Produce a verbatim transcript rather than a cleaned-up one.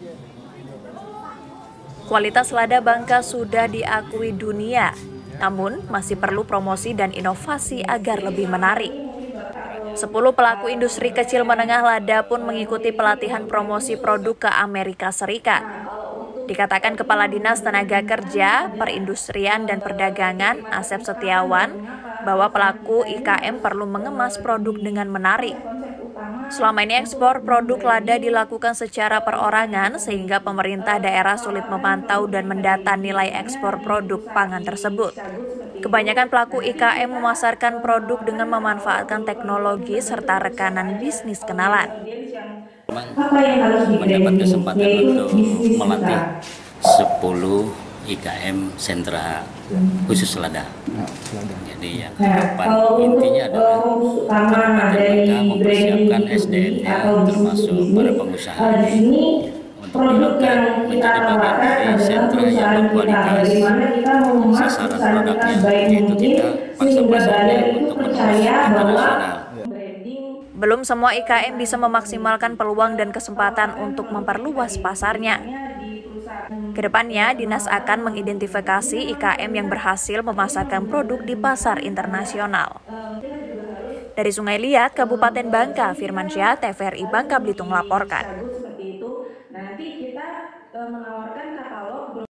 Kualitas lada Bangka sudah diakui dunia, namun masih perlu promosi dan inovasi agar lebih menarik. Sepuluh pelaku industri kecil menengah lada pun mengikuti pelatihan promosi produk ke Amerika Serikat. Dikatakan Kepala Dinas Tenaga Kerja, Perindustrian dan Perdagangan Asep Setiawan bahwa pelaku I K M perlu mengemas produk dengan menarik. Selama ini ekspor produk lada dilakukan secara perorangan sehingga pemerintah daerah sulit memantau dan mendata nilai ekspor produk pangan tersebut. Kebanyakan pelaku I K M memasarkan produk dengan memanfaatkan teknologi serta rekanan bisnis kenalan. Mendapat kesempatan untuk melatih sepuluh I K M sentra khusus lada. Jadi yang harapan intinya adalah Kabupaten Bangka mempersiapkan S D M-nya termasuk para pengusaha untuk diangkat menjadi bagian dari sentra yang berkualitas. Sasaran produknya yaitu kita paksa pasarnya untuk menembus internasional. Belum semua I K M bisa memaksimalkan peluang dan kesempatan untuk memperluas pasarnya. Kedepannya, Dinas akan mengidentifikasi I K M yang berhasil memasarkan produk di pasar internasional. Dari Sungai Liat, Kabupaten Bangka, Firmansyah, T V R I Bangka Belitung melaporkan.